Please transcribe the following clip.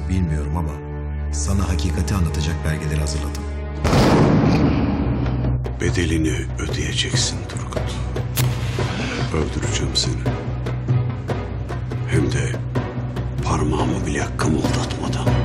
mı bilmiyorum ama sana hakikati anlatacak belgeleri hazırladım. Bedelini ödeyeceksin Turgut. Öldüreceğim seni. Hem de parmağımı bile kımıldatmadan.